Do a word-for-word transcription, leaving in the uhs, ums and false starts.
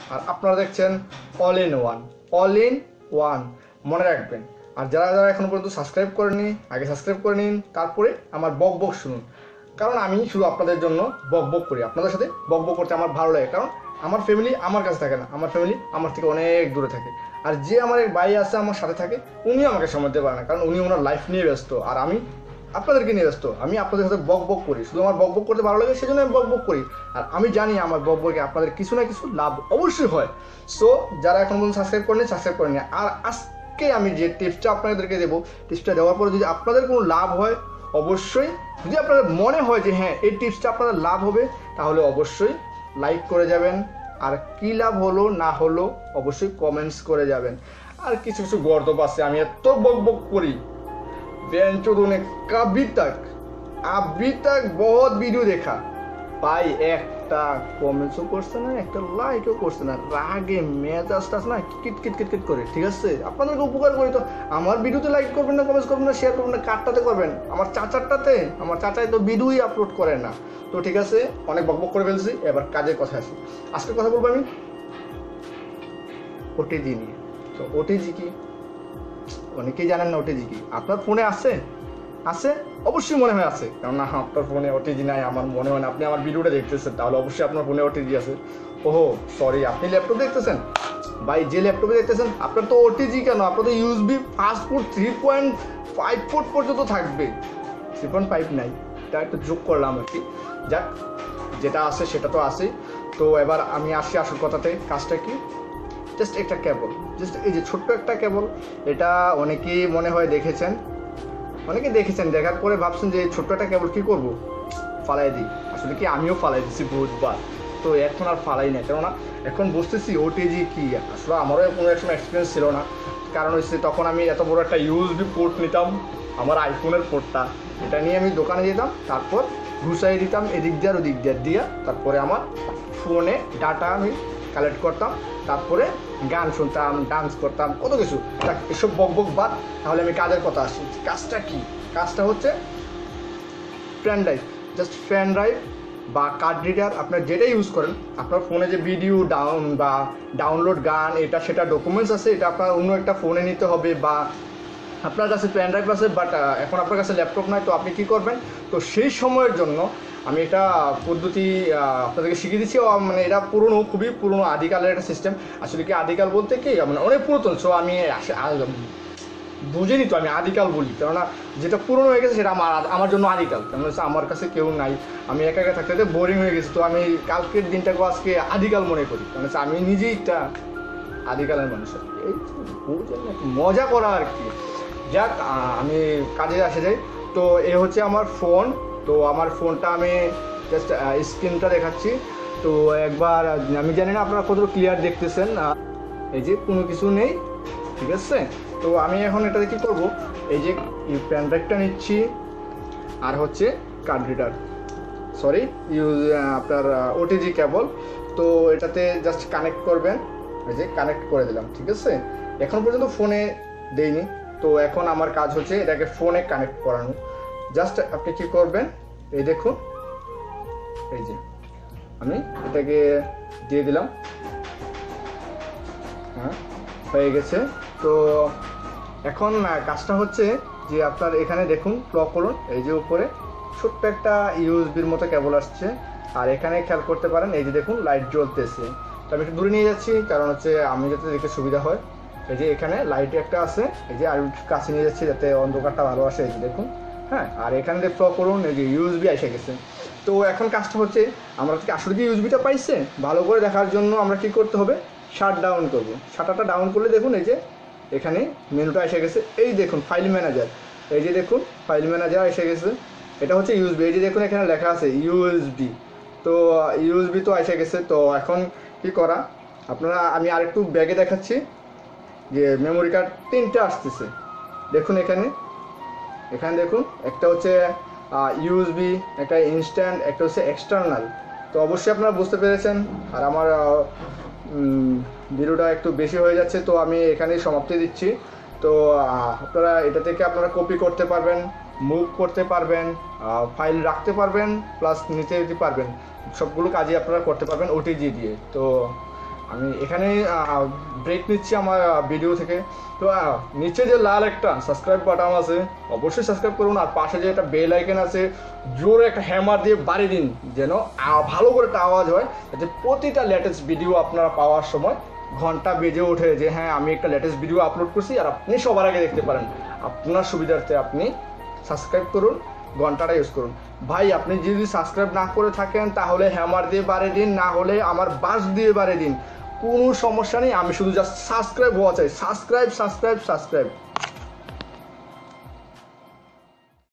আর আপনারা দেখছেন all in one. All in one মনে রাখবেন। আর যারা যারা এখনো পর্যন্ত সাবস্ক্রাইব করেনি আগে সাবস্ক্রাইব করে নিন, তারপরে আমার বক বক শুনুন। কারণ আমি শুধু আপনাদের জন্য বক বক করি, আপনাদের সাথে বক বক করতে আমার ভালো লাগে। কারণ আমার ফ্যামিলি আমার কাছে থাকে না, আমার ফ্যামিলি আমার থেকে অনেক দূরে থাকে। আর যে আমার এক ভাই আছে আমার সাথে থাকে, উনিও আমাকে সময় দিতে পারে না, কারণ উনি ওনার লাইফ নিয়ে ব্যস্ত। আর আমি আপনাদেরকে নিয়ে ব্যস্ত। আমি আপনাদের সাথে বক বক করি, শুধু আমার বক বক করতে ভালো লাগে, সেজন্য আমি বক বক করি। আর আমি জানি আমার বক বকে আপনাদের কিছু না কিছু লাভ অবশ্যই হয়। সো যারা এখন পর্যন্ত সাবস্ক্রাইব করেনি সাবস্ক্রাইব করেনি। আর আজকে আমি যে টিপসটা আপনাদেরকে দেবো, টিপসটা দেওয়ার পরে যদি আপনাদের কোনো লাভ হয়, অবশ্যই যদি আপনাদের মনে হয় যে হ্যাঁ এই টিপসটা আপনাদের লাভ হবে, তাহলে অবশ্যই লাইক করে যাবেন। আর কী লাভ হলো না হলো অবশ্যই কমেন্টস করে যাবেন। আর কিছু কিছু গর্দব আছে, আমি এত বক বক করি, बेंचोदों कभी तक अभी तक बहुत वीडियो देखा भाई একটা কমেন্টসও করছে না, একটা লাইকও করছে না, রাগে মেজাজটা না কিট কিট কিট কিট করে। ঠিক আছে, আপনাদেরকে উপকার করি তো আমার ভিডিওতে লাইক করবেন না, কমেন্টস করবেন না, শেয়ার করবেন না, কারটাতে করবেন, আমার চাচারটাতে। আমার চাচাই তো ভিডিওই আপলোড করে না। তো ঠিক আছে, অনেক বকবক করে ফেলছি, এবার কাজের কথা আসি। আজকে কথা বলবো আমি ওটিজি নিয়ে। তো ওটিজি কি অনেকেই জানেন না, ওটিজি কি আপনার ফোনে আছে? আছে অবশ্যই মনে হয় আছে, কারণ না আপনার ফোনে ওটিজি নাই আমার মনে হয় না। আপনি আমার ভিডিওটা দেখতেছেন, তাহলে অবশ্যই আপনার ফোনে ওটিজি আছে। ওহো সরি, আপনি ল্যাপটপ দেখতেছেন ভাই, যে ল্যাপটপে দেখতেছেন আপনার তো ওটিজি কেন, আপনার তো USB fast foot three point five foot পর্যন্ত থাকবে। থ্রি পয়েন্ট ফাইভ নাই, এটা একটু যোগ করলাম আর কি। যাক, যেটা আছে সেটা তো আছে। তো এবার আমি আসি আসল কথাতে। কাজটা কি? জাস্ট একটা কেবল, জাস্ট এই যে ছোট্ট একটা কেবল, এটা অনেকেই মনে হয় দেখেছেন, অনেকে দেখেছেন, দেখার পরে ভাবছেন যে ছোট্ট একটা কেবল কী করবো, ফালাই দিই। আসলে কি আমিও ফালাই দিচ্ছি বহুতবার, তো এখন আর ফালাই না, কেননা এখন বুঝতেছি ওটিজি কি। আসলে আমারও কোনো এক সময় এক্সপিরিয়েন্স ছিল না, কারণ হচ্ছে তখন আমি এত বড় একটা ইউএসবি পোর্ট নিতাম, আমার আইফোনের পোর্টটা, এটা নিয়ে আমি দোকানে যেতাম, তারপর ঘুষাই দিতাম এদিক দিয়ে আর ওদিক দিয়ে দিয়ে, তারপরে আমার ফোনে ডাটা আমি কালেক্ট করতাম, তারপরে গান শুনতাম, ডান্স করতাম, কত কিছু। এসব বক বক বাদ, তাহলে আমি কাজের কথা আসি। কাজটা কি? কাজটা হচ্ছে pen drive, just pen drive বা কার্ড রিডার, আপনার যেটা ইউজ করেন, আপনার ফোনে যে ভিডিও ডাউন বা ডাউনলোড গান এটা সেটা ডকুমেন্টস আছে, এটা আপনার অন্য একটা ফোনে নিতে হবে, বা আপনার কাছে পেন ড্রাইভ আছে বাট এখন আপনার কাছে ল্যাপটপ নয়, তো আপনি কী করবেন? তো সেই সময়ের জন্য আমি একটা পদ্ধতি আপনাদেরকে শিখিয়ে দিচ্ছি। মানে এটা পুরনো, খুবই পুরনো আদিকালের একটা সিস্টেম। আসলে কি আদিকাল বলতে কি মানে অনেক পুরাতন, সো আমি বুঝিনি, তো আমি আদিকাল বলি, কেননা যেটা পুরনো হয়ে গেছে সেটা আমার আমার জন্য আদিকাল। কেন হচ্ছে আমার কাছে কেউ নাই, আমি একা একা থাকতে থাকতে বোরিং হয়ে গেছি, তো আমি কালকের দিনটাকে আজকে আদিকাল মনে করি, কারণ হচ্ছে আমি নিজেই একটা আদিকালের মানুষ। এই মজা করা আর কি। যাক, আমি কাজে আসে যাই। তো এ হচ্ছে আমার ফোন। তো আমার ফোনটা আমি জাস্ট স্ক্রিনটা দেখাচ্ছি। তো একবার আমি জানি না আপনারা কতটা ক্লিয়ার দেখতেছেন, এই যে কোনো কিছু নেই, ঠিক আছে। তো আমি এখন এটাতে কী করবো, এই যে পেন ড্রাইভটা নিচ্ছি, আর হচ্ছে কার্ড রিডার, সরি ইউজ আপনার ওটিজি কেবল। তো এটাতে জাস্ট কানেক্ট করবেন, এই যে কানেক্ট করে দিলাম, ঠিক আছে। এখন পর্যন্ত ফোনে দেইনি, তো এখন আমার কাজ হচ্ছে এটাকে ফোনে কানেক্ট করানো। জাস্ট আপনি কী করবেন, এই দেখুন, এই যে আমি এটাকে দিয়ে দিলাম, হ্যাঁ হয়ে গেছে। তো এখন কাজটা হচ্ছে যে আপনার এখানে দেখুন, প্লগ করুন, এই যে উপরে ছোট্ট একটা ইউএসবির মতো কেবল আসছে, আর এখানে খেয়াল করতে পারেন এই যে দেখুন লাইট জ্বলতেছে। তো আমি একটু দূরে নিয়ে যাচ্ছি, কারণ হচ্ছে আমি যাতে দেখতে সুবিধা হয়। এই যে এখানে লাইট একটা আছে, এই যে আর কাছে নিয়ে যাচ্ছি যাতে অন্ধকারটা ভালো আসে, এই যে দেখুন, হ্যাঁ। আর এখানে দিয়ে প্লগ করুন, এই যে ইউএসবি এসে গেছে। তো এখন কাজটা হচ্ছে আমরা কি আসলে কি ইউএসবিটা পাইছে ভালো করে দেখার জন্য আমরা কি করতে হবে, শাট ডাউন করবো। শাটারটা ডাউন করলে দেখুন এই যে এখানে মেনুটা এসে গেছে, এই দেখুন ফাইল ম্যানেজার, এই যে দেখুন ফাইল ম্যানেজার এসে গেছে। এটা হচ্ছে ইউএসবি, এই যে দেখুন এখানে লেখা আছে ইউএসবি। তো ইউএসবি তো এসে গেছে। তো এখন কি করা, আপনারা আমি আরেকটু ব্যাগে দেখাচ্ছি যে মেমোরি কার্ড তিনটে আসতেছে, দেখুন এখানে, এখানে দেখুন একটা হচ্ছে ইউএসবি, একটা ইনস্ট্যান্ট, একটা হচ্ছে এক্সটার্নাল। তো অবশ্যই আপনারা বুঝতে পেরেছেন। আর আমার ভিডিওটা একটু বেশি হয়ে যাচ্ছে, তো আমি এখানেই সমাপ্তি দিচ্ছি। তো আপনারা এটা থেকে আপনারা কপি করতে পারবেন, মুভ করতে পারবেন, ফাইল রাখতে পারবেন, প্লাস নিতে দিতে পারবেন, সবগুলো কাজই আপনারা করতে পারবেন ওটিজি দিয়ে। তো আমি এখানে ব্রেক নিচ্ছি আমার ভিডিও থেকে। তো আহ, নিচে যে লাল একটা সাবস্ক্রাইব বাটন আছে অবশ্যই সাবস্ক্রাইব করুন, আর পাশে যে একটা বেল আইকন আছে জোরে একটা হ্যামার দিয়ে বাড়িয়ে দিন, যেন আহ, ভালো করে একটা আওয়াজ হয়, যাতে প্রতিটা লেটেস্ট ভিডিও আপনারা পাওয়ার সময় ঘন্টা বেজে ওঠে যে হ্যাঁ আমি একটা লেটেস্ট ভিডিও আপলোড করছি আর আপনি সবার আগে দেখতে পারেন। আপনার সুবিধার্থে আপনি সাবস্ক্রাইব করুন, ঘন্টাটা ইউজ করুন। ভাই আপনি যদি সাবস্ক্রাইব না করে থাকেন তাহলে হ্যামার দিয়ে বাড়িয়ে দিন, না হলে আমার বাস দিয়ে বাড়িয়ে দিন, কোনো সমস্যা নেই। আমি শুধু জাস্ট সাবস্ক্রাইব হওয়া চাই, সাবস্ক্রাইব সাবস্ক্রাইব সাবস্ক্রাইব।